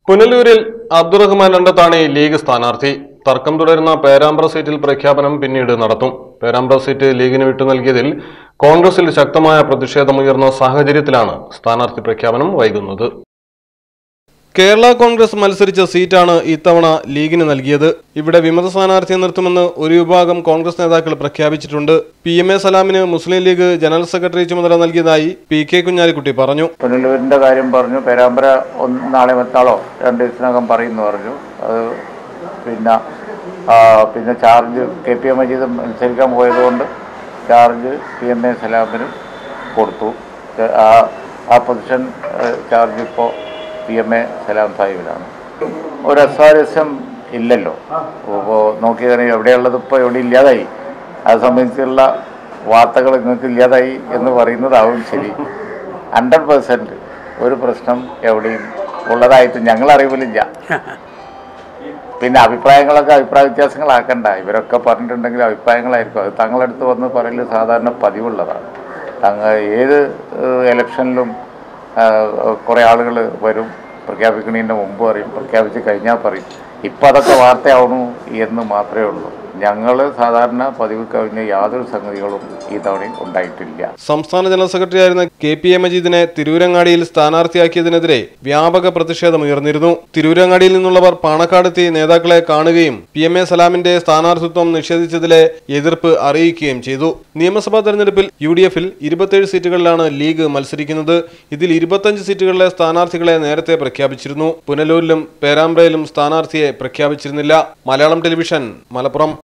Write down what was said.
പുനലൂരിൽ Abdurahman രണ്ടത്താണ് league സ്ഥാനാർത്ഥി. തർക്കം തുടരുന്ന പേരാമ്പ്ര സീറ്റിൽ പ്രഖ്യാപനം പിന്നീട് നടത്തും. പേരാമ്പ്ര സീറ്റ് ലീഗിന് വിട്ടു നൽകിയതിൽ കോൺഗ്രസിൽ ശക്തമായ പ്രതിഷേധമുയർന്ന സാഹചര്യത്തിലാണ് സ്ഥാനാർത്ഥി പ്രഖ്യാപനം വൈകുന്നത്. കേരള കോൺഗ്രസ് മത്സരിച്ച സീറ്റാണ് ഇത്തവണ ലീഗിന് നൽകിയത്. ഇവിടെ വിമത സ്ഥാനാർത്ഥിയെ നിർത്തുമെന്ന് ഒരു വിഭാഗം കോൺഗ്രസ് നേതാക്കൾ പ്രഖ്യാപിച്ചിട്ടുണ്ട്. PMA സലാമിന് മുസ്ലിം ലീഗ് ജനറൽ സെക്രട്ടറി ചുമതല നൽകിയതായി PK കുഞ്ഞാലിക്കുട്ടി പറഞ്ഞു. പുനലൂരിന്റെ കാര്യം പറഞ്ഞു. പേരാമ്പ്ര നാളെ മറ്റാളോ 2 ദിവസത്തിനകം പറയുന്നു പറഞ്ഞു. അത് പിന്നെ ചാർജ് KP മജീദ് മത്സരിക്കാൻ പോയതുകൊണ്ട് ചാർജ് PMA സലാമിന് കൊടുത്തു. ആ പൊസിഷൻ ചാർജ് ഇപ്പോൾ PMA സലാം സാഹിബിലാണ്. ഒരു അസ്വാരസ്യം ഇല്ലല്ലോ. ഇപ്പോൾ നോക്കിയാൽ എവിടെയുള്ളത് ഇപ്പോൾ എവിടെ ഇല്ലാതായി. അത് സംബന്ധിച്ചുള്ള വാർത്തകൾ നിങ്ങൾക്ക് ഇല്ലാതായി എന്ന് പറയുന്നതാവും ശരി. 100% ഒരു പ്രശ്നം എവിടെയും ഉള്ളതായിട്ട് ഞങ്ങളറിവിലില്ല. പിന്നെ അഭിപ്രായ വ്യത്യാസങ്ങളാക്കണ്ട. ഇവരൊക്കെ പറഞ്ഞിട്ടുണ്ടെങ്കിൽ അഭിപ്രായങ്ങളായിരിക്കും. അത് തങ്ങളടുത്ത് വന്ന് പറയൽ സാധാരണ പതിവുള്ളതാണ്. ഏത് ഇലക്ഷനിലും കുറേ ആളുകൾ വരും, പ്രഖ്യാപിക്കുന്നതിൻ്റെ മുമ്പ് പറയും, പ്രഖ്യാപിച്ച് കഴിഞ്ഞാൽ പറയും. ഇപ്പം അതൊക്കെ വാർത്തയാവണു എന്ന് മാത്രമേ ഉള്ളൂ. ഞങ്ങൾ സാധാരണ പതിവ് കവിഞ്ഞ യാതൊരു സംഗതികളും ഈ തവണ ഉണ്ടായിട്ടില്ല. സംസ്ഥാന ജനറൽ സെക്രട്ടറി ആയിരുന്ന KP മജീദിനെ തിരൂരങ്ങാടിയിൽ സ്ഥാനാർത്ഥിയാക്കിയതിനെതിരെ വ്യാപക പ്രതിഷേധമുയർന്നിരുന്നു. തിരൂരങ്ങാടിയിൽ നിന്നുള്ളവർ പാണക്കാടെത്തി നേതാക്കളെ കാണുകയും PMA സലാമിന്റെ സ്ഥാനാർത്ഥിത്വം നിഷേധിച്ചതിലെ എതിർപ്പ് അറിയിക്കുകയും ചെയ്തു. നിയമസഭാ തെരഞ്ഞെടുപ്പിൽ UDF-ൽ 27 സീറ്റുകളിലാണ് ലീഗ് മത്സരിക്കുന്നത്. ഇതിൽ 25 സീറ്റുകളിലെ സ്ഥാനാർത്ഥികളെ നേരത്തെ പ്രഖ്യാപിച്ചിരുന്നു. പുനലൂരിലും പേരാമ്പ്രയിലും സ്ഥാനാർത്ഥിയെ പ്രഖ്യാപിച്ചിരുന്നില്ല. മലയാളം ടെലിവിഷൻ, മലപ്പുറം.